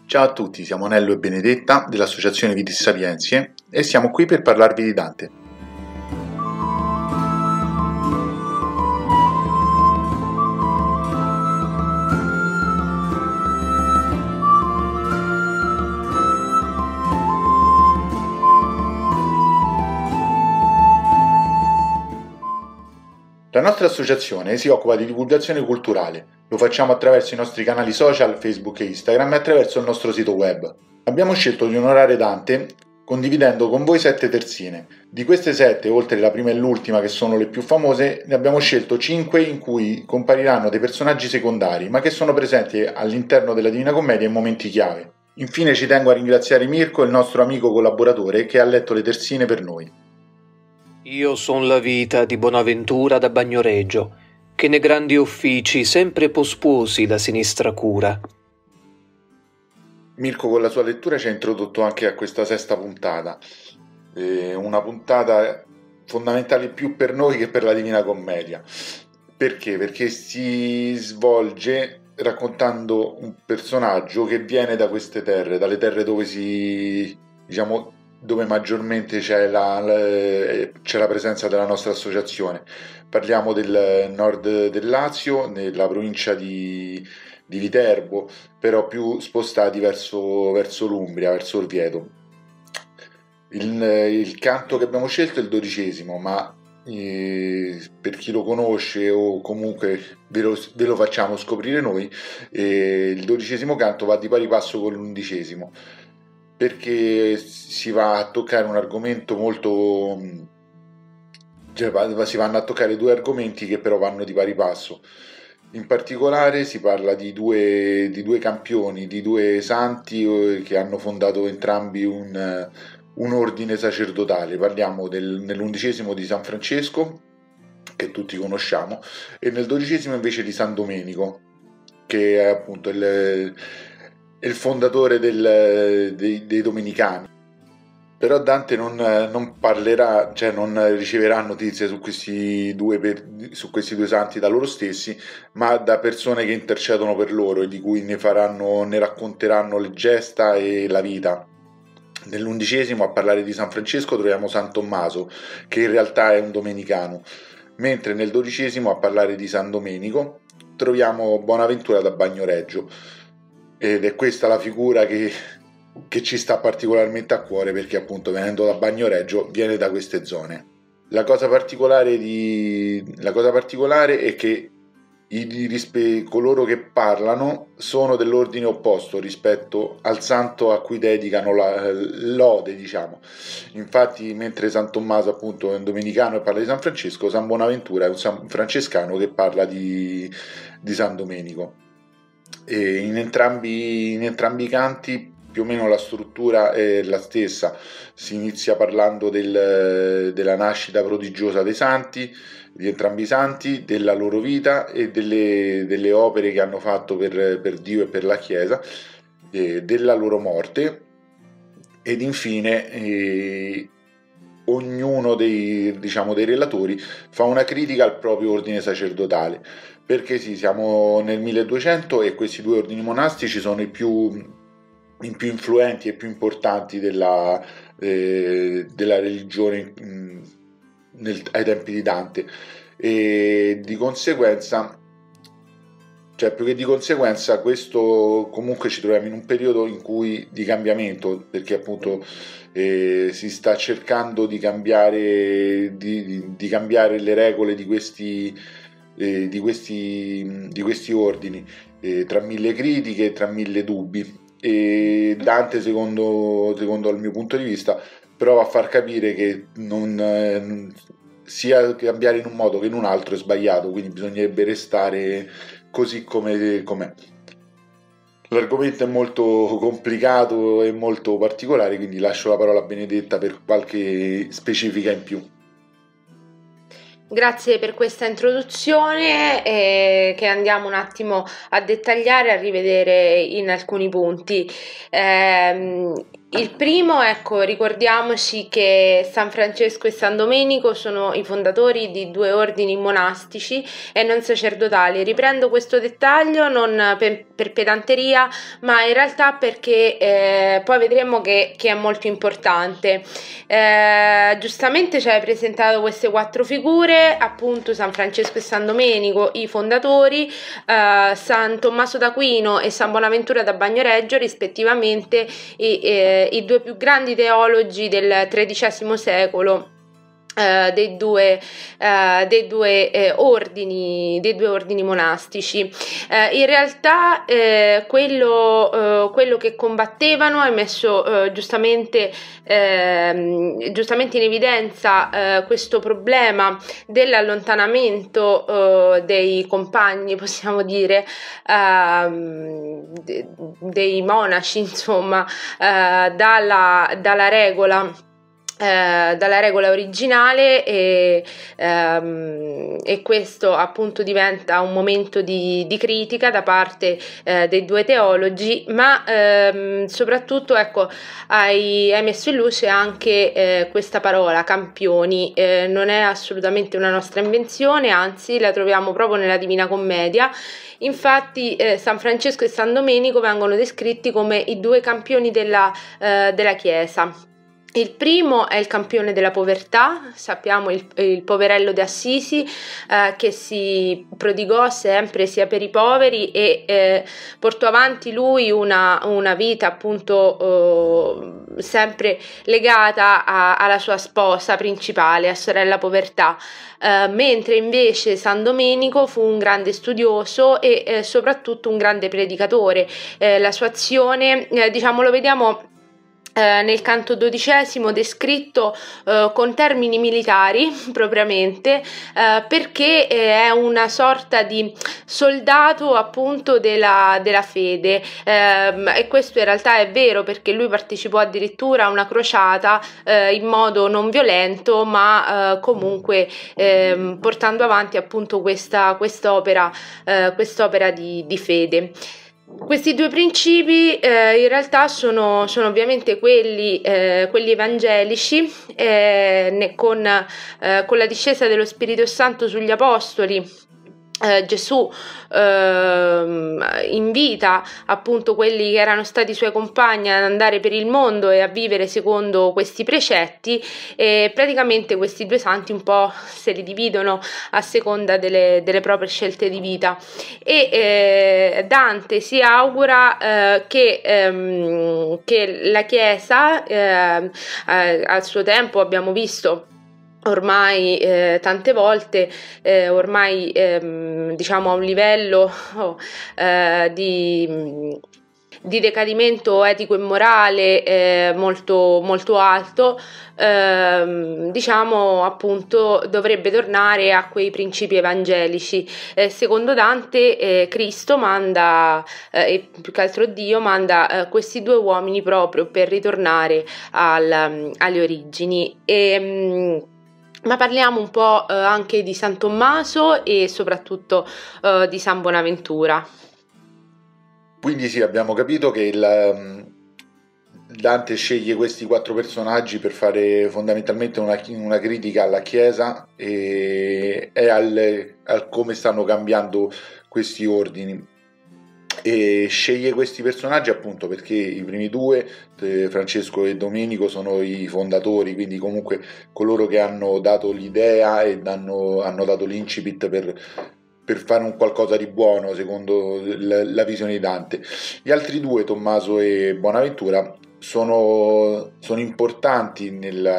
Ciao a tutti, siamo Nello e Benedetta dell'Associazione Vitis Sapientiae e siamo qui per parlarvi di Dante. La nostra associazione si occupa di divulgazione culturale. Lo facciamo attraverso i nostri canali social, Facebook e Instagram e attraverso il nostro sito web. Abbiamo scelto di onorare Dante condividendo con voi 7 terzine. Di queste 7, oltre la prima e l'ultima che sono le più famose, ne abbiamo scelto 5 in cui compariranno dei personaggi secondari, ma che sono presenti all'interno della Divina Commedia in momenti chiave. Infine ci tengo a ringraziare Mirko, il nostro amico collaboratore, che ha letto le terzine per noi. Io son la vita di Bonaventura da Bagnoregio, che ne grandi uffici sempre pospuosi la sinistra cura. Mirko con la sua lettura ci ha introdotto anche a questa sesta puntata, una puntata fondamentale più per noi che per la Divina Commedia. Perché? Perché si svolge raccontando un personaggio che viene da queste terre, dalle terre dove dove maggiormente c'è la presenza della nostra associazione. Parliamo del nord del Lazio, nella provincia di Viterbo, però più spostati verso l'Umbria, verso Orvieto. Il canto che abbiamo scelto è il 12°, ma per chi lo conosce o comunque ve lo facciamo scoprire noi, il 12° canto va di pari passo con l'11°, perché si va a toccare un argomento molto... si vanno a toccare due argomenti che però vanno di pari passo. In particolare si parla di due campioni, di due santi che hanno fondato entrambi un ordine sacerdotale. Parliamo nell'11° di San Francesco, che tutti conosciamo, e nel 12° invece di San Domenico, che è appunto il fondatore dei Domenicani. Però Dante non parlerà, cioè non riceverà notizie su questi due santi da loro stessi, ma da persone che intercedono per loro e di cui ne racconteranno le gesta e la vita. Nell'11° a parlare di San Francesco troviamo San Tommaso, che in realtà è un domenicano, mentre nel 12° a parlare di San Domenico troviamo Bonaventura da Bagnoregio, ed è questa la figura che ci sta particolarmente a cuore, perché appunto venendo da Bagnoregio viene da queste zone. La cosa particolare è che coloro che parlano sono dell'ordine opposto rispetto al santo a cui dedicano l'ode, diciamo. Infatti, mentre San Tommaso appunto è un domenicano e parla di San Francesco, San Bonaventura è un san francescano che parla di San Domenico. E in entrambi i canti più o meno la struttura è la stessa. Si inizia parlando della nascita prodigiosa dei santi, di entrambi i santi, della loro vita e delle opere che hanno fatto per Dio e per la Chiesa, della loro morte, ed infine ognuno dei relatori fa una critica al proprio ordine sacerdotale, perché sì, siamo nel 1200 e questi due ordini monastici sono i più influenti e più importanti della religione ai tempi di Dante, e di conseguenza, cioè più che di conseguenza, questo comunque ci troviamo in un periodo di cambiamento, perché appunto si sta cercando di cambiare le regole di questi ordini, tra mille critiche e tra mille dubbi. E Dante, secondo il mio punto di vista, prova a far capire che sia cambiare in un modo che in un altro è sbagliato, quindi bisognerebbe restare così com'è. L'argomento è molto complicato e molto particolare, quindi lascio la parola a Benedetta per qualche specifica in più. Grazie per questa introduzione che andiamo un attimo a dettagliare e a rivedere in alcuni punti. Il primo, ecco, ricordiamoci che San Francesco e San Domenico sono i fondatori di due ordini monastici e non sacerdotali. Riprendo questo dettaglio non per pedanteria, ma in realtà perché poi vedremo che è molto importante. Giustamente ci hai presentato queste quattro figure, appunto San Francesco e San Domenico, i fondatori, San Tommaso d'Aquino e San Bonaventura da Bagnoregio, rispettivamente i due più grandi teologi del XIII secolo, dei due ordini monastici. In realtà quello che combattevano è messo giustamente in evidenza questo problema dell'allontanamento dei compagni, possiamo dire, dei monaci, insomma, dalla regola originale, e questo appunto diventa un momento di critica da parte dei due teologi, ma soprattutto, ecco, hai messo in luce anche questa parola campioni. Non è assolutamente una nostra invenzione, anzi la troviamo proprio nella Divina Commedia. Infatti San Francesco e San Domenico vengono descritti come i due campioni della Chiesa. Il primo è il campione della povertà, sappiamo il poverello di Assisi, che si prodigò sempre sia per i poveri e portò avanti lui una vita appunto sempre legata alla sua sposa principale, a sorella povertà, mentre invece San Domenico fu un grande studioso e soprattutto un grande predicatore. La sua azione, diciamo, lo vediamo nel canto XII descritto con termini militari propriamente, perché è una sorta di soldato appunto della fede, e questo in realtà è vero, perché lui partecipò addirittura a una crociata in modo non violento, ma comunque portando avanti appunto quest'opera di fede. Questi due principi in realtà sono ovviamente quelli evangelici, con la discesa dello Spirito Santo sugli Apostoli. Gesù invita appunto quelli che erano stati suoi compagni ad andare per il mondo e a vivere secondo questi precetti, e praticamente questi due santi un po' se li dividono a seconda delle proprie scelte di vita, e Dante si augura che la Chiesa al suo tempo, abbiamo visto ormai tante volte, ormai diciamo a un livello di decadimento etico e morale molto, molto alto, diciamo appunto dovrebbe tornare a quei principi evangelici. Secondo Dante Cristo manda, e più che altro Dio manda questi due uomini proprio per ritornare alle origini. Ma parliamo un po' anche di San Tommaso e soprattutto di San Bonaventura. Quindi sì, abbiamo capito che Dante sceglie questi quattro personaggi per fare fondamentalmente una critica alla Chiesa e al come stanno cambiando questi ordini. E sceglie questi personaggi appunto perché i primi due, Francesco e Domenico, sono i fondatori, quindi comunque coloro che hanno dato l'idea e hanno dato l'incipit per fare un qualcosa di buono secondo la visione di Dante. Gli altri due, Tommaso e Bonaventura, sono importanti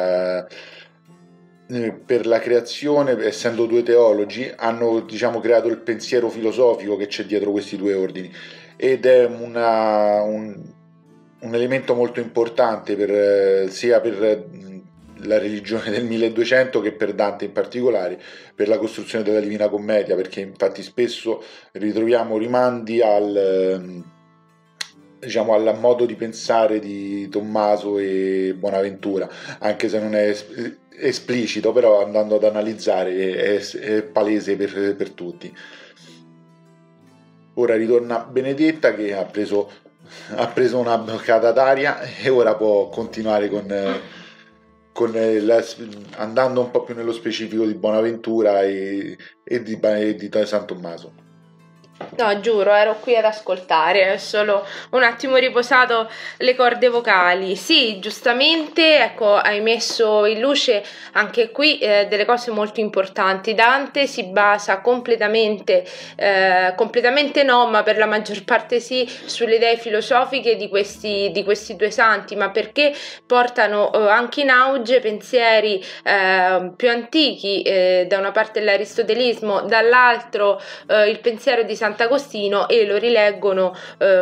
per la creazione, essendo due teologi, hanno, diciamo, creato il pensiero filosofico che c'è dietro questi due ordini, ed è un elemento molto importante sia per la religione del 1200 che per Dante in particolare, per la costruzione della Divina Commedia, perché infatti spesso ritroviamo rimandi al modo di pensare di Tommaso e Bonaventura, anche se non è esplicito, però andando ad analizzare è palese per tutti. Ora ritorna Benedetta, che ha preso ha preso una boccata d'aria e ora può continuare andando un po' più nello specifico di Bonaventura e di San Tommaso. No, giuro, ero qui ad ascoltare, ho solo un attimo riposato le corde vocali. Sì, giustamente, ecco, hai messo in luce anche qui delle cose molto importanti. Dante si basa completamente no, ma per la maggior parte sì, sulle idee filosofiche di questi due santi, ma perché portano anche in auge pensieri più antichi, da una parte l'aristotelismo, dall'altro il pensiero di Sant'Agostino, e lo rileggono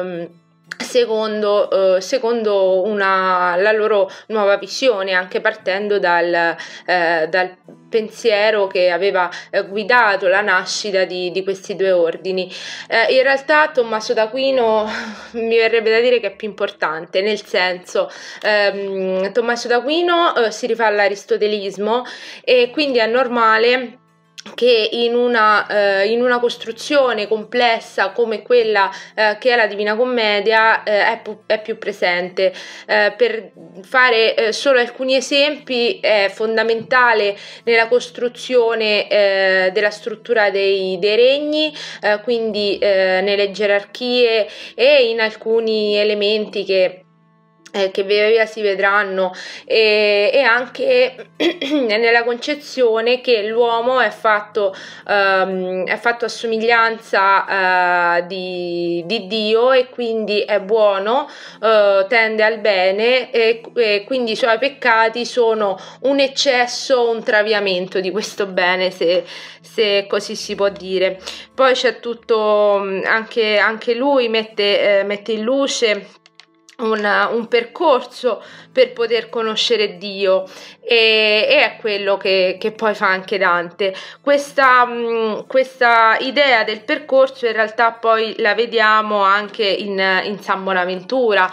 secondo la loro nuova visione, anche partendo dal pensiero che aveva guidato la nascita di questi due ordini. In realtà Tommaso d'Aquino mi verrebbe da dire che è più importante, nel senso Tommaso d'Aquino si rifà all'aristotelismo, e quindi è normale che in una costruzione complessa come quella che è la Divina Commedia è più presente. Per fare solo alcuni esempi, è fondamentale nella costruzione della struttura dei regni, quindi nelle gerarchie e in alcuni elementi che via via si vedranno, e anche nella concezione che l'uomo è fatto a somiglianza di Dio, e quindi è buono, tende al bene, e quindi i suoi peccati sono un eccesso o un traviamento di questo bene, se così si può dire. Poi c'è tutto, anche lui mette in luce un percorso per poter conoscere Dio, e è quello che poi fa anche Dante. Questa idea del percorso in realtà poi la vediamo anche in San Bonaventura.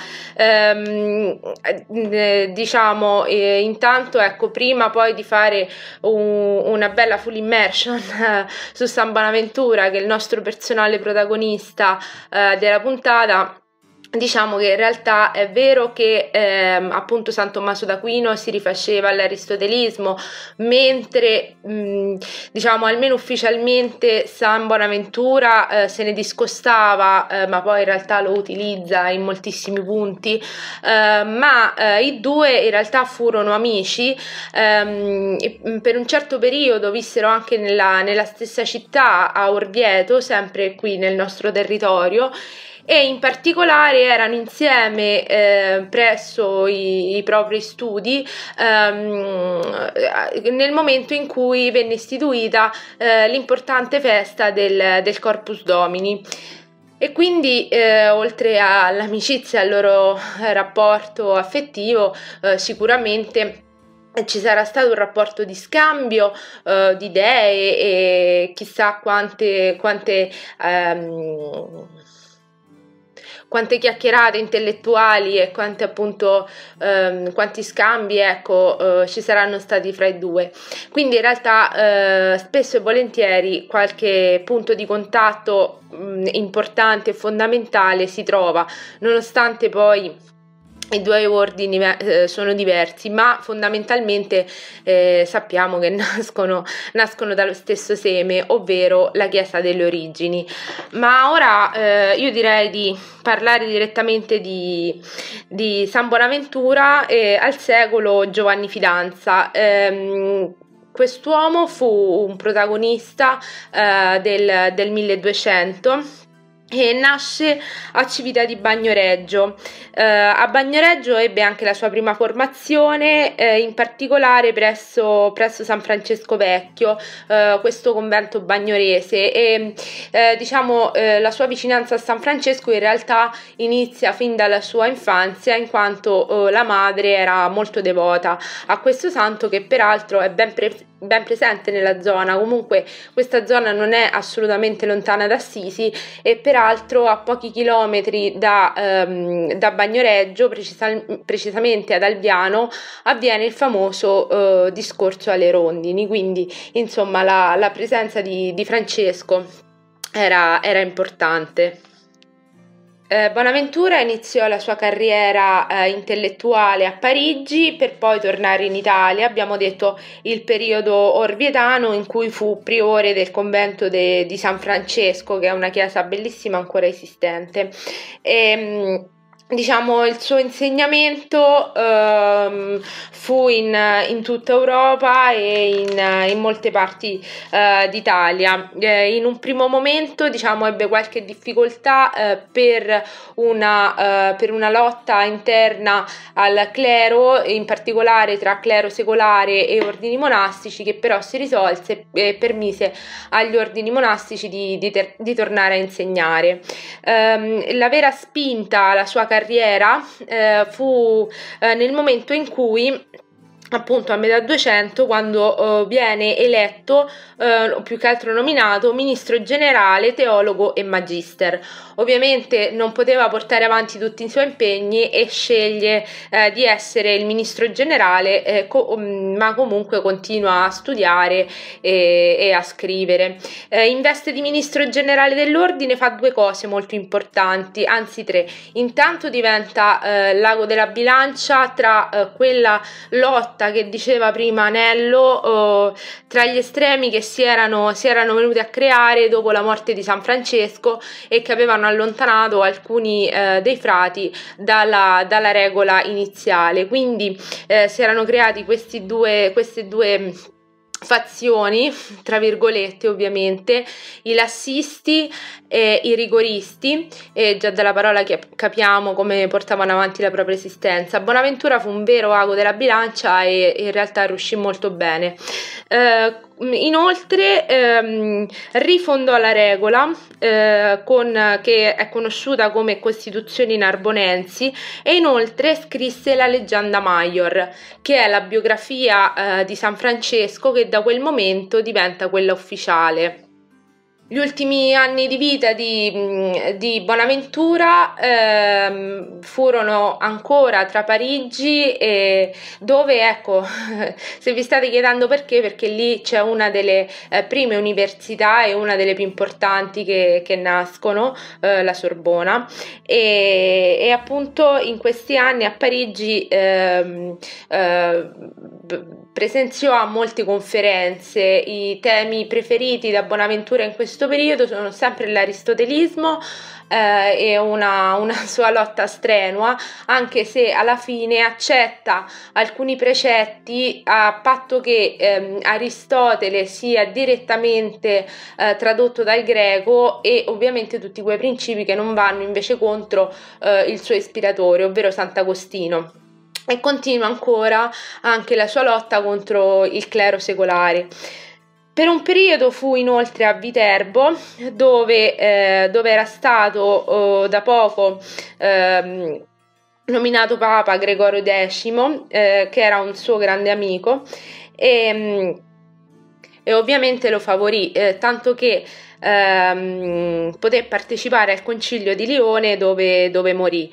Diciamo, intanto, ecco, prima poi di fare una bella full immersion su San Bonaventura, che è il nostro personale protagonista della puntata, diciamo che in realtà è vero che appunto San Tommaso d'Aquino si rifaceva all'aristotelismo, mentre diciamo almeno ufficialmente San Bonaventura se ne discostava, ma poi in realtà lo utilizza in moltissimi punti, ma i due in realtà furono amici, per un certo periodo vissero anche nella stessa città, a Orvieto, sempre qui nel nostro territorio, e in particolare erano insieme presso i propri studi nel momento in cui venne istituita l'importante festa del Corpus Domini. E quindi oltre all'amicizia e al loro rapporto affettivo, sicuramente ci sarà stato un rapporto di scambio di idee, e chissà quante chiacchierate intellettuali e quanti scambi, ecco, ci saranno stati fra i due. Quindi in realtà spesso e volentieri qualche punto di contatto importante e fondamentale si trova, nonostante poi i due ordini sono diversi, ma fondamentalmente sappiamo che nascono dallo stesso seme, ovvero la Chiesa delle origini. Ma ora io direi di parlare direttamente di San Bonaventura al secolo Giovanni Fidanza. Quest'uomo fu un protagonista del 1200 e nasce a Civita di Bagnoregio. A Bagnoregio ebbe anche la sua prima formazione, in particolare presso San Francesco Vecchio, questo convento bagnorese, e diciamo la sua vicinanza a San Francesco in realtà inizia fin dalla sua infanzia, in quanto la madre era molto devota a questo santo, che peraltro è ben presente nella zona. Comunque questa zona non è assolutamente lontana da Assisi, e peraltro a pochi chilometri da Bagnoregio, precisamente ad Alviano, avviene il famoso discorso alle rondini. Quindi insomma la presenza di Francesco era importante. Bonaventura iniziò la sua carriera intellettuale a Parigi per poi tornare in Italia, abbiamo detto il periodo orvietano in cui fu priore del convento di San Francesco, che è una chiesa bellissima ancora esistente. Diciamo il suo insegnamento fu in tutta Europa e in molte parti d'Italia. In un primo momento, diciamo, ebbe qualche difficoltà per una lotta interna al clero, in particolare tra clero secolare e ordini monastici, che però si risolse e permise agli ordini monastici di tornare a insegnare. La vera spinta alla sua carriera fu nel momento in cui, appunto a metà 200, quando viene eletto, più che altro nominato, ministro generale, teologo e magister. Ovviamente non poteva portare avanti tutti i suoi impegni e sceglie di essere il ministro generale, ma comunque continua a studiare e a scrivere. In veste di ministro generale dell'ordine fa due cose molto importanti, anzi tre. Intanto diventa l'ago della bilancia tra quella lotta che diceva prima Anello, tra gli estremi che si erano venuti a creare dopo la morte di San Francesco e che avevano allontanato alcuni dei frati dalla regola iniziale. Quindi si erano creati queste due fazioni, tra virgolette, ovviamente, i lassisti e i rigoristi, e già dalla parola capiamo come portavano avanti la propria esistenza. Bonaventura fu un vero ago della bilancia e in realtà riuscì molto bene. Inoltre rifondò la regola, che è conosciuta come Costituzioni Narbonensi, e inoltre scrisse la Legenda Maior, che è la biografia di San Francesco, che da quel momento diventa quella ufficiale. Gli ultimi anni di vita di Bonaventura furono ancora tra Parigi e dove, ecco, se vi state chiedendo perché lì c'è una delle prime università e una delle più importanti che nascono, la Sorbona, e appunto in questi anni a Parigi presenziò a molte conferenze. I temi preferiti da Bonaventura in questo periodo sono sempre l'aristotelismo e una sua lotta strenua, anche se alla fine accetta alcuni precetti a patto che Aristotele sia direttamente tradotto dal greco, e ovviamente tutti quei principi che non vanno invece contro il suo ispiratore, ovvero Sant'Agostino. E continua ancora anche la sua lotta contro il clero secolare. Per un periodo fu inoltre a Viterbo, dove era stato da poco nominato Papa Gregorio X, che era un suo grande amico, e ovviamente lo favorì, tanto che poté partecipare al Concilio di Lione dove morì.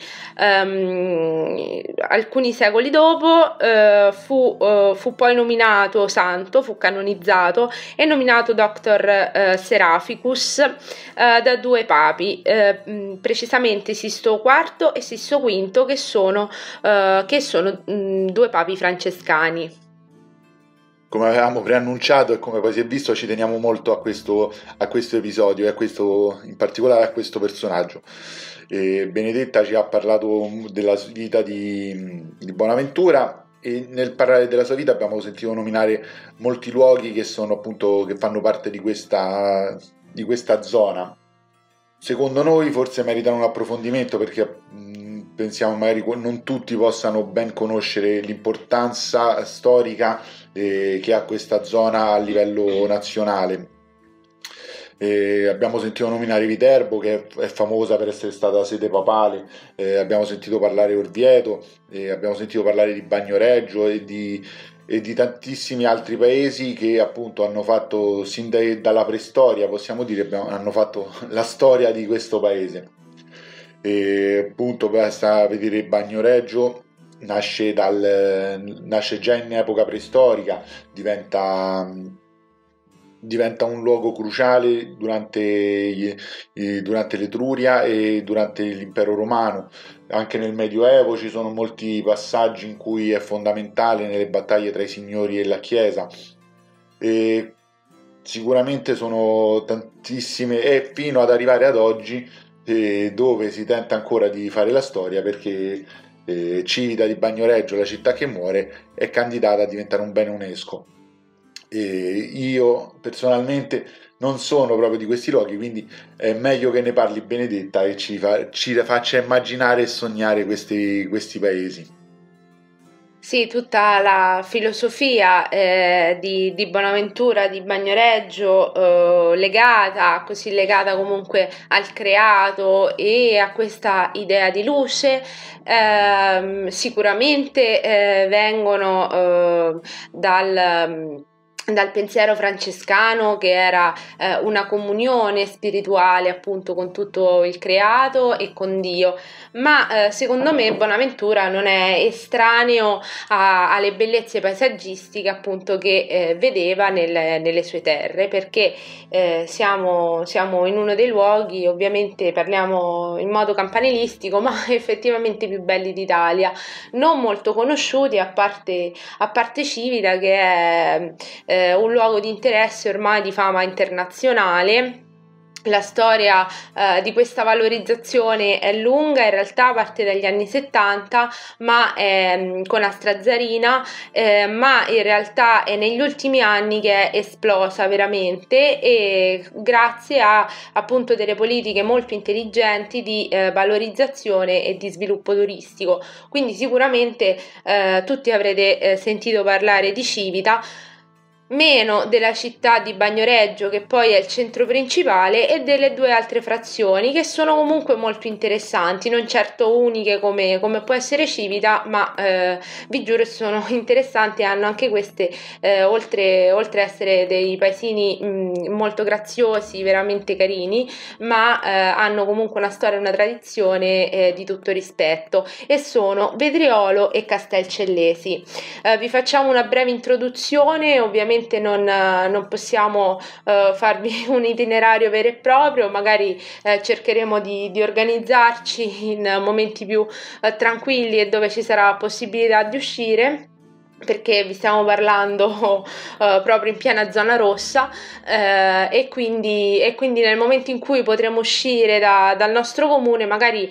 Alcuni secoli dopo fu poi nominato santo, fu canonizzato e nominato Doctor Seraphicus da due papi, precisamente Sisto IV e Sisto V, che sono due papi francescani. Come avevamo preannunciato e come poi si è visto, ci teniamo molto a questo episodio e in particolare a questo personaggio. Benedetta ci ha parlato della vita di Bonaventura, e nel parlare della sua vita abbiamo sentito nominare molti luoghi che fanno parte di questa zona. Secondo noi forse meritano un approfondimento, perché pensiamo magari non tutti possano ben conoscere l'importanza storica che ha questa zona a livello nazionale. Abbiamo sentito nominare Viterbo, che è famosa per essere stata sede papale, abbiamo sentito parlare Orvieto, abbiamo sentito parlare di Bagnoregio e di tantissimi altri paesi che appunto hanno fatto sin dalla preistoria, possiamo dire, hanno fatto la storia di questo paese. E appunto basta vedere Bagnoregio, nasce già in epoca preistorica, diventa diventa un luogo cruciale durante l'Etruria e durante l'impero romano. Anche nel Medioevo ci sono molti passaggi in cui è fondamentale nelle battaglie tra i signori e la Chiesa. E sicuramente sono tantissime, e fino ad arrivare ad oggi, dove si tenta ancora di fare la storia, perché Civita di Bagnoregio, la città che muore, è candidata a diventare un bene UNESCO. Io personalmente non sono proprio di questi luoghi, quindi è meglio che ne parli Benedetta e ci faccia immaginare e sognare questi paesi. Sì, tutta la filosofia di Bonaventura, di Bagnoregio, legata comunque al creato e a questa idea di luce, sicuramente vengono dal pensiero francescano, che era una comunione spirituale appunto con tutto il creato e con Dio, ma secondo me Bonaventura non è estraneo alle bellezze paesaggistiche appunto che vedeva nelle sue terre, perché siamo in uno dei luoghi, ovviamente parliamo in modo campanilistico, ma effettivamente più belli d'Italia, non molto conosciuti a parte Civita, che è un luogo di interesse ormai di fama internazionale. La storia di questa valorizzazione è lunga, in realtà parte dagli anni 70, ma con AstraZeneca, ma in realtà è negli ultimi anni che è esplosa veramente, e grazie a appunto delle politiche molto intelligenti di valorizzazione e di sviluppo turistico. Quindi sicuramente tutti avrete sentito parlare di Civita, meno della città di Bagnoregio, che poi è il centro principale, e delle due altre frazioni che sono comunque molto interessanti, non certo uniche come può essere Civita, ma vi giuro sono interessanti e hanno anche queste, oltre a essere dei paesini molto graziosi, veramente carini, ma hanno comunque una storia e una tradizione di tutto rispetto, e sono Vedriolo e Castelcellesi. Vi facciamo una breve introduzione, ovviamente non possiamo farvi un itinerario vero e proprio, magari cercheremo di organizzarci in momenti più tranquilli e dove ci sarà possibilità di uscire, perché vi stiamo parlando proprio in piena zona rossa, e quindi nel momento in cui potremo uscire dal nostro comune, magari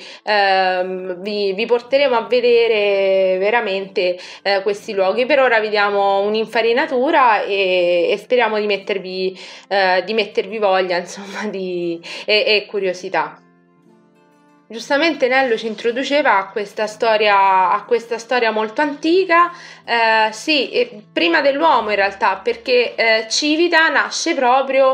vi porteremo a vedere veramente questi luoghi. Per ora vi diamo un'infarinatura e speriamo di mettervi voglia, insomma, e curiosità. Giustamente Nello ci introduceva a questa storia molto antica, sì, prima dell'uomo in realtà, perché Civita nasce proprio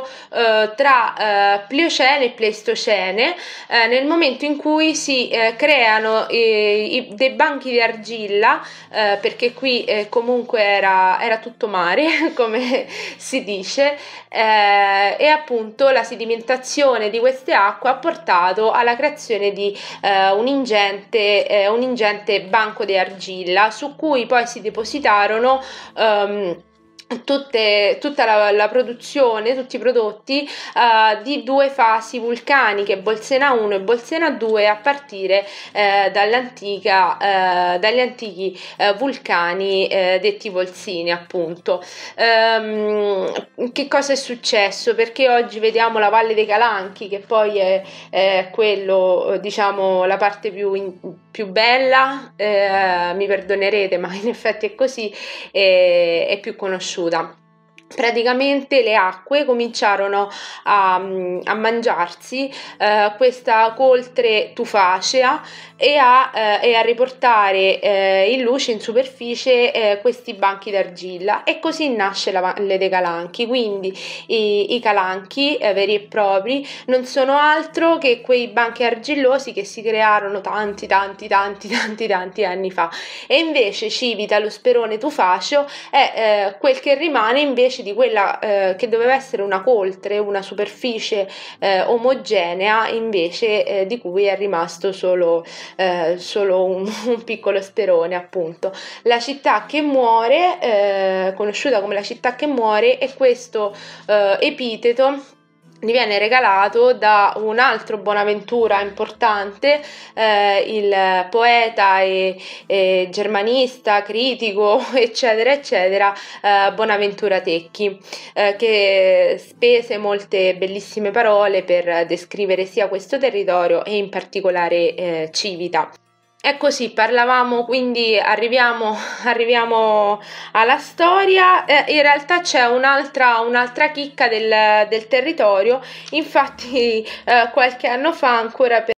tra Pliocene e Pleistocene, nel momento in cui si creano dei banchi di argilla, perché qui comunque era tutto mare, come si dice, e appunto la sedimentazione di queste acque ha portato alla creazione di un ingente banco di argilla, su cui poi si depositarono tutta la produzione, tutti i prodotti di due fasi vulcaniche, Bolsena 1 e Bolsena 2, a partire dagli antichi vulcani detti Volsini, appunto. Che cosa è successo? Perché oggi vediamo la Valle dei Calanchi, che poi è quello, diciamo, la parte più bella, mi perdonerete, ma in effetti è così, è più conosciuta. Praticamente le acque cominciarono a mangiarsi questa coltre tufacea e a riportare in luce, in superficie, questi banchi d'argilla, e così nasce la Valle dei Calanchi. Quindi i calanchi veri e propri non sono altro che quei banchi argillosi che si crearono tanti anni fa, e invece Civita, lo sperone tufaceo, è quel che rimane invece invece di quella che doveva essere una coltre, una superficie omogenea, invece di cui è rimasto solo un piccolo sperone, appunto. La città che muore, conosciuta come la città che muore, e questo epiteto gli viene regalato da un altro Bonaventura importante, il poeta e germanista, critico, eccetera, eccetera, Bonaventura Tecchi, che spese molte bellissime parole per descrivere sia questo territorio e in particolare Civita. E così parlavamo, quindi arriviamo alla storia. In realtà c'è un'altra chicca del territorio. Infatti qualche anno fa, ancora